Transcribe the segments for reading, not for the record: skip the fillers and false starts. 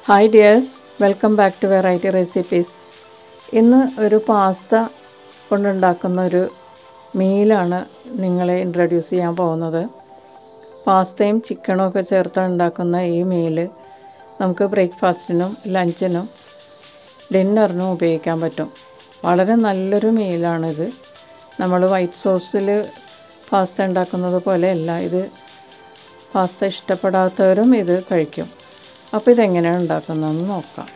Hi dears, welcome back to Variety Recipes. ഇന്ന് ഒരു pasta കൊണ്ടുണ്ടാക്കുന്ന ഒരു മീലാണ് നിങ്ങളെ ഇൻട്രൊഡ്യൂസ് ചെയ്യാൻ പോകുന്നത്. പാസ്തയും ചിക്കനും ഒക്കെ ചേർത്ത് ഉണ്ടാക്കുന്ന ഈ മീൽ നമുക്ക് ബ്രേക്ക്ഫാസ്റ്റിനും ലഞ്ചിനും ഡിന്നറിനും ഉപയോഗിക്കാൻ പറ്റും. വളരെ നല്ലൊരു മീലാണിത്. നമ്മൾ വൈറ്റ് സോസിൽ പാസ്ത ഉണ്ടാക്കുന്നത് പോലെയല്ല, ഇത് പാസ്ത ഇഷ്ടപ്പെടാത്തവരും ഇത് കഴിക്കും. അപ്പോൾ ഇതെങ്ങനെയാണ് ഉണ്ടാക്കുന്നതെന്ന് നോക്കാം.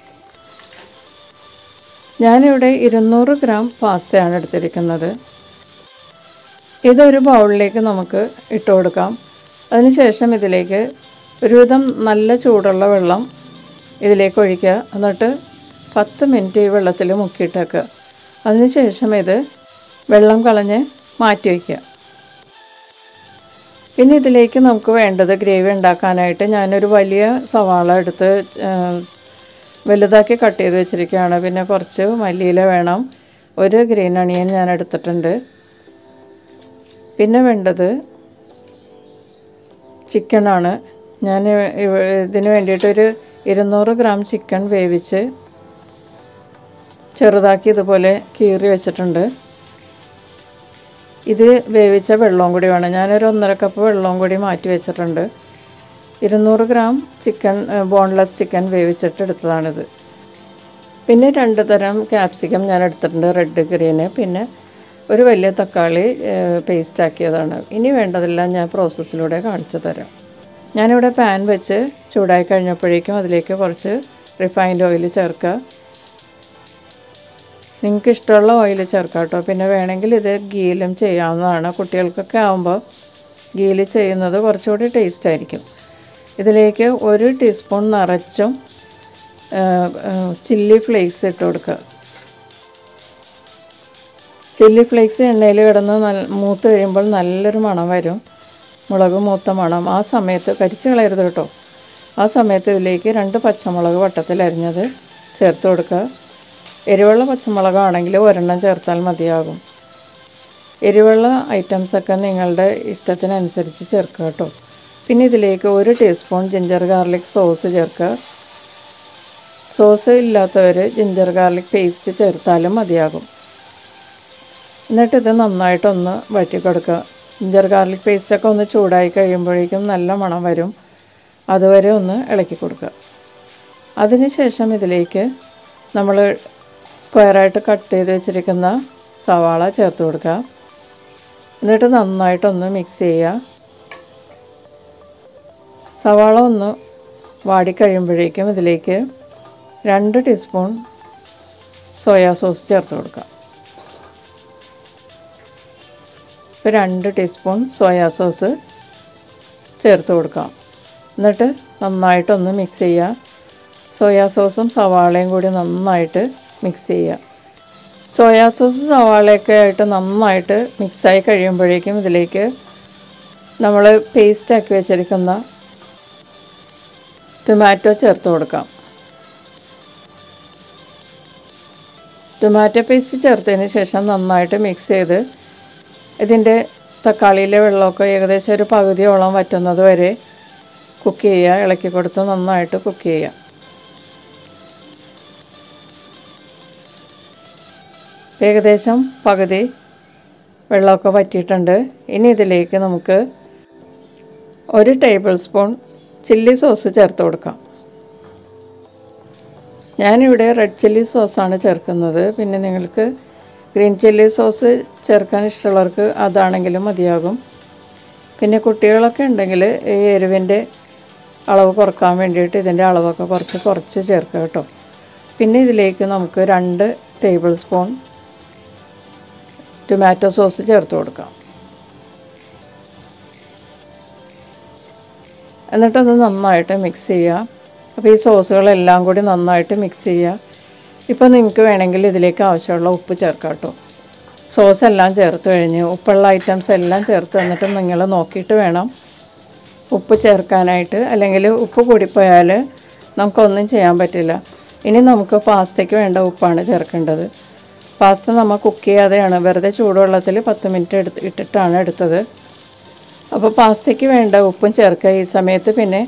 ഞാനിവിടെ 200 ഗ്രാം പാസ്തയാണ് എടുത്തിരിക്കുന്നത്. ഇതൊരു ബൗളിലേക്ക് നമുക്ക് ഇട്ട് കൊടുക്കാം. അതിനുശേഷം ഇതിലേക്ക് ഒരുവിധം നല്ല ചൂടുള്ള വെള്ളം ഇതിലേക്ക് ഒഴിക്കുക. എന്നിട്ട് 10 മിനിറ്റ് ഈ വെള്ളത്തിൽ മുക്കിയിട്ടേക്കുക. അതിനുശേഷം ഇത് വെള്ളം കളഞ്ഞ് മാറ്റി വയ്ക്കുക. പിന്നെ ഇതിലേക്ക് നമുക്ക് വേണ്ടത് ഗ്രേവി ഉണ്ടാക്കാനായിട്ട് ഞാനൊരു വലിയ സവാള എടുത്ത് വലുതാക്കി കട്ട് ചെയ്ത് വെച്ചിരിക്കുകയാണ്. പിന്നെ കുറച്ച് മല്ലിയില വേണം. ഒരു ഗ്രീൻ അണിയൻ ഞാൻ എടുത്തിട്ടുണ്ട്. പിന്നെ വേണ്ടത് ചിക്കനാണ്. ഞാൻ ഇതിന് വേണ്ടിയിട്ടൊരു 200 ഗ്രാം ചിക്കൻ വേവിച്ച് ചെറുതാക്കി ഇതുപോലെ കീറി വെച്ചിട്ടുണ്ട്. ഇത് വേവിച്ച വെള്ളവും കൂടി വേണം. ഞാനൊരു 1.5 കപ്പ് വെള്ളവും കൂടി മാറ്റി വെച്ചിട്ടുണ്ട്. 200 ഗ്രാം ചിക്കൻ ബോൺലെസ് ചിക്കൻ വേവിച്ചിട്ട് എടുത്തതാണിത്. പിന്നെ 2 തരം ക്യാപ്സിക്കം ഞാൻ എടുത്തിട്ടുണ്ട്, റെഡ് ഗ്രീന്. പിന്നെ ഒരു വലിയ തക്കാളി പേസ്റ്റ് ആക്കിയതാണ്. ഇനി വേണ്ടതെല്ലാം ഞാൻ പ്രോസസ്സിലൂടെ കാണിച്ചു തരാം. ഞാനിവിടെ പാൻ വെച്ച് ചൂടായി കഴിഞ്ഞപ്പോഴേക്കും അതിലേക്ക് കുറച്ച് റിഫൈൻഡ് ഓയിൽ ചേർക്കുക. നിങ്ങൾക്ക് ഇഷ്ടമുള്ള ഓയിൽ ചേർക്കാം കേട്ടോ. പിന്നെ വേണമെങ്കിൽ ഇത് ഗീയിലും ചെയ്യാവുന്നതാണ്. കുട്ടികൾക്കൊക്കെ ആകുമ്പോൾ ഗീയിൽ ചെയ്യുന്നത് കുറച്ചുകൂടി ടേസ്റ്റ് ആയിരിക്കും. ഇതിലേക്ക് 1 ടീസ്പൂൺ നിറച്ചും ചില്ലി ഫ്ലേക്സ് ഇട്ട് കൊടുക്കുക. ചില്ലി ഫ്ലേക്സ് എണ്ണയിൽ കിടന്ന് മൂത്ത് കഴിയുമ്പോൾ നല്ലൊരു മണം വരും, മുളക് മൂത്ത മണം. ആ സമയത്ത് കരിച്ച് കളയരുത് കേട്ടോ. ആ സമയത്ത് ഇതിലേക്ക് 2 പച്ചമുളക് വട്ടത്തിൽ അരിഞ്ഞത് ചേർത്ത് കൊടുക്കുക. എരിവുള്ള പച്ചമുളകാണെങ്കിൽ 1 ചേർത്താൽ മതിയാകും. എരിവുള്ള ഐറ്റംസൊക്കെ നിങ്ങളുടെ ഇഷ്ടത്തിനനുസരിച്ച് ചേർക്കുക കേട്ടോ. പിന്നെ ഇതിലേക്ക് 1 ടീസ്പൂൺ ജിഞ്ചർ ഗാർലിക് സോസ് ചേർക്കുക. സോസ് ഇല്ലാത്തവർ ജിഞ്ചർ ഗാർലിക് പേസ്റ്റ് ചേർത്താലും മതിയാകും. എന്നിട്ടിത് നന്നായിട്ടൊന്ന് വഴറ്റി കൊടുക്കുക. ജിഞ്ചർ ഗാർലിക് പേസ്റ്റൊക്കെ ഒന്ന് ചൂടായി കഴിയുമ്പോഴേക്കും നല്ല മണം വരും. അതുവരെ ഒന്ന് ഇളക്കി കൊടുക്കുക. അതിനുശേഷം ഇതിലേക്ക് നമ്മൾ സ്ക്വയറായിട്ട് കട്ട് ചെയ്ത് വെച്ചിരിക്കുന്ന സവാള ചേർത്ത് കൊടുക്കുക. എന്നിട്ട് നന്നായിട്ടൊന്ന് മിക്സ് ചെയ്യുക. സവാള ഒന്ന് വാടിക്കഴിയുമ്പോഴേക്കും ഇതിലേക്ക് 2 ടീസ്പൂൺ സോയാ സോസ് ചേർത്ത് കൊടുക്കുക. ഇപ്പോൾ 2 ടീസ്പൂൺ സോയാ സോസ് ചേർത്ത് കൊടുക്കാം. എന്നിട്ട് നന്നായിട്ടൊന്ന് മിക്സ് ചെയ്യുക. സോയാ സോസും സവാളയും കൂടി നന്നായിട്ട് മിക്സ് ചെയ്യുക. സോയാ സോസ് സവാളയൊക്കെ ആയിട്ട് നന്നായിട്ട് മിക്സായി കഴിയുമ്പോഴേക്കും ഇതിലേക്ക് നമ്മൾ പേസ്റ്റാക്കി വെച്ചിരിക്കുന്ന ടൊമാറ്റോ ചേർത്ത് കൊടുക്കാം. ടൊമാറ്റോ പേസ്റ്റ് ചേർത്തതിന് ശേഷം നന്നായിട്ട് മിക്സ് ചെയ്ത് ഇതിൻ്റെ തക്കാളിയിലെ വെള്ളമൊക്കെ ഏകദേശം ഒരു പകുതിയോളം വറ്റുന്നത് വരെ കുക്ക് ചെയ്യുക. ഇളക്കി കൊടുത്ത് നന്നായിട്ട് കുക്ക് ചെയ്യുക. ഏകദേശം പകുതി വെള്ളമൊക്കെ വറ്റിയിട്ടുണ്ട്. ഇനി ഇതിലേക്ക് നമുക്ക് 1 ടേബിൾ സ്പൂൺ ചില്ലി സോസ് ചേർത്ത് കൊടുക്കാം. ഞാനിവിടെ റെഡ് ചില്ലി സോസാണ് ചേർക്കുന്നത്. പിന്നെ നിങ്ങൾക്ക് ഗ്രീൻ ചില്ലി സോസ് ചേർക്കാൻ ഇഷ്ടമുള്ളവർക്ക് അതാണെങ്കിലും മതിയാകും. പിന്നെ കുട്ടികളൊക്കെ ഉണ്ടെങ്കിൽ ഈ എരിവിൻ്റെ അളവ് കുറക്കാൻ വേണ്ടിയിട്ട് ഇതിൻ്റെ അളവൊക്കെ കുറച്ച് ചേർക്കുക കേട്ടോ. പിന്നെ ഇതിലേക്ക് നമുക്ക് 2 ടേബിൾ സ്പൂൺ ടൊമാറ്റോ സോസ് ചേർത്ത് കൊടുക്കാം. എന്നിട്ടൊന്ന് നന്നായിട്ട് മിക്സ് ചെയ്യുക. അപ്പോൾ ഈ സോസുകളെല്ലാം കൂടി നന്നായിട്ട് മിക്സ് ചെയ്യുക. ഇപ്പോൾ നിങ്ങൾക്ക് വേണമെങ്കിൽ ഇതിലേക്ക് ആവശ്യമുള്ള ഉപ്പ് ചേർക്കാം കേട്ടോ. സോസ് എല്ലാം ചേർത്ത് കഴിഞ്ഞ് ഉപ്പുള്ള ഐറ്റംസ് എല്ലാം ചേർത്ത് വന്നിട്ട് നിങ്ങൾ നോക്കിയിട്ട് വേണം ഉപ്പ് ചേർക്കാനായിട്ട്. അല്ലെങ്കിൽ ഉപ്പ് കൂടിപ്പോയാൽ നമുക്കൊന്നും ചെയ്യാൻ പറ്റില്ല. ഇനി നമുക്ക് പാസ്തയ്ക്ക് വേണ്ട ഉപ്പാണ് ചേർക്കേണ്ടത്. പാസ്ത നമ്മൾ കുക്ക് ചെയ്യാതെയാണ് വെറുതെ ചൂടുവെള്ളത്തിൽ 10 മിനിറ്റ് ഇട്ടിട്ടാണ് എടുത്തത്. അപ്പോൾ പാസ്തയ്ക്ക് വേണ്ട ഉപ്പും ചേർക്കുക. ഈ സമയത്ത് പിന്നെ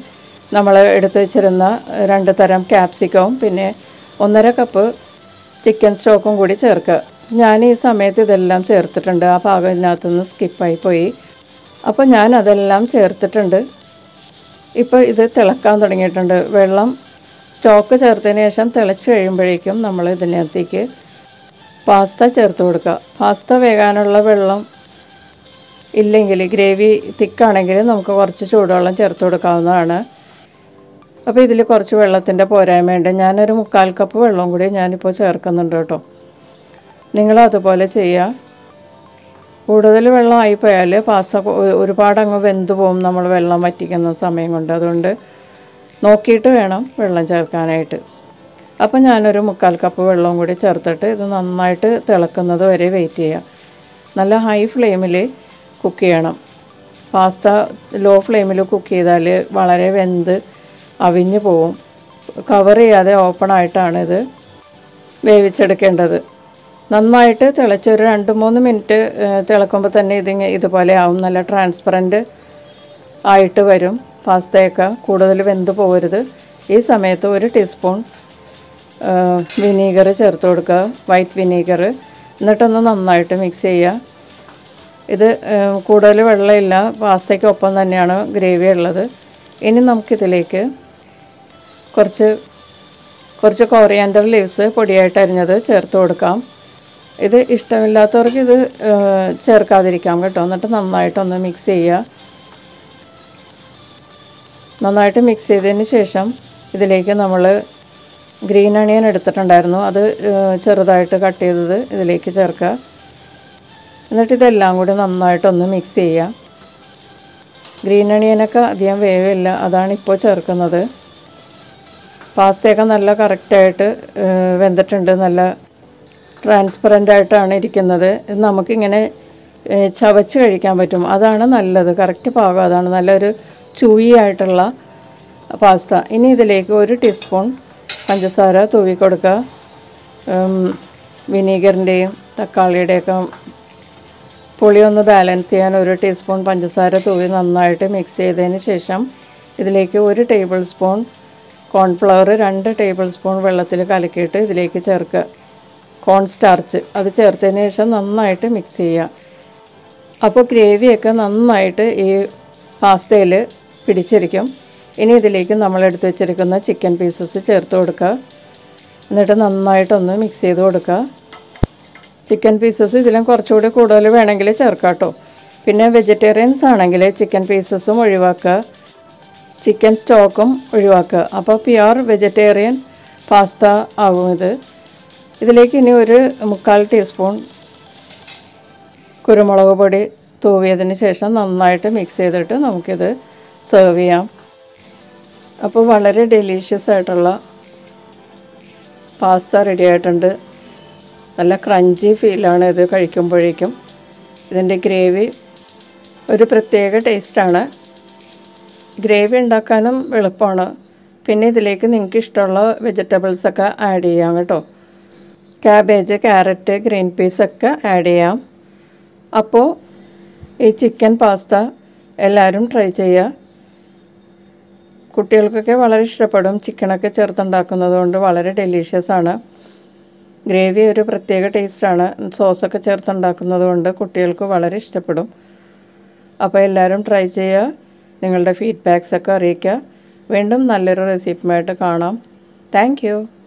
നമ്മൾ എടുത്തു വെച്ചിരുന്ന 2 തരം ക്യാപ്സിക്കവും പിന്നെ 1.5 കപ്പ് ചിക്കൻ സ്റ്റോക്കും കൂടി ചേർക്കുക. ഞാൻ ഈ സമയത്ത് ഇതെല്ലാം ചേർത്തിട്ടുണ്ട്. ആ ഭാഗം ഇതിനകത്തുനിന്ന് സ്കിപ്പായി പോയി. അപ്പോൾ ഞാൻ അതെല്ലാം ചേർത്തിട്ടുണ്ട്. ഇപ്പോൾ ഇത് തിളക്കാൻ തുടങ്ങിയിട്ടുണ്ട്. വെള്ളം സ്റ്റോക്ക് ചേർത്തതിന് ശേഷം തിളച്ച് കഴിയുമ്പോഴേക്കും നമ്മൾ ഇതിനകത്തേക്ക് പാസ്ത ചേർത്ത് കൊടുക്കുക. പാസ്ത വേകാനുള്ള വെള്ളം ഇല്ലെങ്കിൽ, ഗ്രേവി തിക്കാണെങ്കിൽ നമുക്ക് കുറച്ച് ചൂടുവെള്ളം ചേർത്ത് കൊടുക്കാവുന്നതാണ്. അപ്പോൾ ഇതിൽ കുറച്ച് വെള്ളത്തിൻ്റെ പോരായ്മയുണ്ട്. ഞാനൊരു 3/4 കപ്പ് വെള്ളം കൂടി ഞാനിപ്പോൾ ചേർക്കുന്നുണ്ട് കേട്ടോ. നിങ്ങളതുപോലെ ചെയ്യുക. കൂടുതൽ വെള്ളം ആയിപ്പോയാൽ പാസ്ത ഒരുപാട് അങ്ങ് വെന്ത് പോകും നമ്മൾ വെള്ളം വറ്റിക്കുന്ന സമയം കൊണ്ട്. അതുകൊണ്ട് നോക്കിയിട്ട് വേണം വെള്ളം ചേർക്കാനായിട്ട്. അപ്പോൾ ഞാനൊരു 3/4 കപ്പ് വെള്ളവും കൂടി ചേർത്തിട്ട് ഇത് നന്നായിട്ട് തിളക്കുന്നത് വരെ വെയിറ്റ് ചെയ്യുക. നല്ല ഹൈ ഫ്ലെയിമിൽ കുക്ക് ചെയ്യണം. പാസ്ത ലോ ഫ്ലെയിമിൽ കുക്ക് ചെയ്താൽ വളരെ വെന്ത് അവിഞ്ഞ് പോവും. കവർ ചെയ്യാതെ ഓപ്പണായിട്ടാണ് ഇത് വേവിച്ചെടുക്കേണ്ടത്. നന്നായിട്ട് തിളച്ചൊരു 2-3 മിനിറ്റ് തിളക്കുമ്പോൾ തന്നെ ഇതുപോലെ ആവും. നല്ല ട്രാൻസ്പെറൻറ്റ് ആയിട്ട് വരും. പാസ്തയൊക്കെ കൂടുതൽ വെന്ത് പോകരുത്. ഈ സമയത്ത് 1 ടീസ്പൂൺ വിനീഗർ ചേർത്ത് കൊടുക്കുക, വൈറ്റ് വിനീഗർ. എന്നിട്ടൊന്ന് നന്നായിട്ട് മിക്സ് ചെയ്യുക. ഇത് കൂടുതൽ വെള്ളമില്ല, പാസ്തയ്ക്കൊപ്പം തന്നെയാണ് ഗ്രേവി ഉള്ളത്. ഇനി നമുക്കിതിലേക്ക് കുറച്ച് കോറിയാൻഡർ ലീവ്സ് പൊടിയായിട്ട് അരിഞ്ഞത് ചേർത്ത് കൊടുക്കാം. ഇത് ഇഷ്ടമില്ലാത്തവർക്ക് ഇത് ചേർക്കാതിരിക്കാം കേട്ടോ. എന്നിട്ട് നന്നായിട്ടൊന്ന് മിക്സ് ചെയ്യുക. നന്നായിട്ട് മിക്സ് ചെയ്തതിന് ശേഷം ഇതിലേക്ക് നമ്മൾ ഗ്രീൻ അണിയൻ എടുത്തിട്ടുണ്ടായിരുന്നു, അത് ചെറുതായിട്ട് കട്ട് ചെയ്തത് ഇതിലേക്ക് ചേർക്കുക. എന്നിട്ട് ഇതെല്ലാം കൂടി നന്നായിട്ടൊന്ന് മിക്സ് ചെയ്യുക. ഗ്രീൻ അണിയനൊക്കെ അധികം വേവില്ല, അതാണ് ഇപ്പോൾ ചേർക്കുന്നത്. പാസ്തയൊക്കെ നല്ല കറക്റ്റായിട്ട് വെന്തിട്ടുണ്ട്. നല്ല ട്രാൻസ്പെറൻ്റ് ആയിട്ടാണ് ഇരിക്കുന്നത്. ഇത് നമുക്കിങ്ങനെ ചവച്ച് കഴിക്കാൻ പറ്റും. അതാണ് നല്ലത്. കറക്റ്റ് പാകം അതാണ്. നല്ലൊരു ചൂയി ആയിട്ടുള്ള പാസ്ത. ഇനി ഇതിലേക്ക് 1 ടീസ്പൂൺ പഞ്ചസാര തൂവി കൊടുക്കുക. വിനീഗറിൻ്റെയും തക്കാളിയുടെയൊക്കെ പുളിയൊന്ന് ബാലൻസ് ചെയ്യാൻ 1 ടീസ്പൂൺ പഞ്ചസാര തൂവി നന്നായിട്ട് മിക്സ് ചെയ്തതിന് ശേഷം ഇതിലേക്ക് 1 tablespoon cornflour 2 tablespoon വെള്ളത്തിൽ കലക്കിയിട്ട് ഇതിലേക്ക് ചേർക്കുക. കോൺ സ്റ്റാർച്ച് അത് ചേർത്തതിന് ശേഷം നന്നായിട്ട് മിക്സ് ചെയ്യുക. അപ്പോൾ ഗ്രേവിയൊക്കെ നന്നായിട്ട് ഈ പാസ്തയിൽ പിടിച്ചിരിക്കും. ഇനി ഇതിലേക്ക് നമ്മൾ എടുത്ത് വെച്ചിരിക്കുന്ന ചിക്കൻ പീസസ് ചേർത്ത് കൊടുക്കുക. എന്നിട്ട് നന്നായിട്ടൊന്ന് മിക്സ് ചെയ്ത് കൊടുക്കുക. ചിക്കൻ പീസസ് ഇതിലും കുറച്ചുകൂടി കൂടുതൽ വേണമെങ്കിൽ ചേർക്കാം കേട്ടോ. പിന്നെ വെജിറ്റേറിയൻസ് ആണെങ്കിൽ ചിക്കൻ പീസസും ഒഴിവാക്കുക, ചിക്കൻ സ്റ്റോക്കും ഒഴിവാക്കുക. അപ്പോൾ പ്യുവർ വെജിറ്റേറിയൻ പാസ്ത ആകും ഇത്. ഇതിലേക്ക് ഇനി 1/4 ടീസ്പൂൺ കുരുമുളക് പൊടി തൂവിയതിന് ശേഷം നന്നായിട്ട് മിക്സ് ചെയ്തിട്ട് നമുക്കിത് സെർവ് ചെയ്യാം. അപ്പോൾ വളരെ ഡെലീഷ്യസ് ആയിട്ടുള്ള പാസ്ത റെഡി ആയിട്ടുണ്ട്. നല്ല ക്രഞ്ചി ഫീലാണ് ഇത് കഴിക്കുമ്പോഴേക്കും. ഇതിൻ്റെ ഗ്രേവി ഒരു പ്രത്യേക ടേസ്റ്റാണ്. ഗ്രേവി ഉണ്ടാക്കാനും എളുപ്പമാണ്. പിന്നെ ഇതിലേക്ക് നിങ്ങൾക്ക് ഇഷ്ടമുള്ള വെജിറ്റബിൾസൊക്കെ ആഡ് ചെയ്യാം കേട്ടോ. ക്യാബേജ്, ക്യാരറ്റ്, ഗ്രീൻ പീസൊക്കെ ആഡ് ചെയ്യാം. അപ്പോൾ ഈ ചിക്കൻ പാസ്ത എല്ലാവരും ട്രൈ ചെയ്യുക. കുട്ടികൾക്കൊക്കെ വളരെ ഇഷ്ടപ്പെടും. ചിക്കനൊക്കെ ചേർത്തുണ്ടാക്കുന്നത് കൊണ്ട് വളരെ ഡെലീഷ്യസ് ആണ്. ഗ്രേവി ഒരു പ്രത്യേക ടേസ്റ്റാണ്. സോസൊക്കെ ചേർത്തുണ്ടാക്കുന്നത് കൊണ്ട് കുട്ടികൾക്ക് വളരെ ഇഷ്ടപ്പെടും. അപ്പോൾ എല്ലാവരും ട്രൈ ചെയ്യുക. നിങ്ങളുടെ ഫീഡ്ബാക്സൊക്കെ അറിയിക്കുക. വീണ്ടും നല്ലൊരു റെസിപ്പിയുമായിട്ട് കാണാം. Thank U.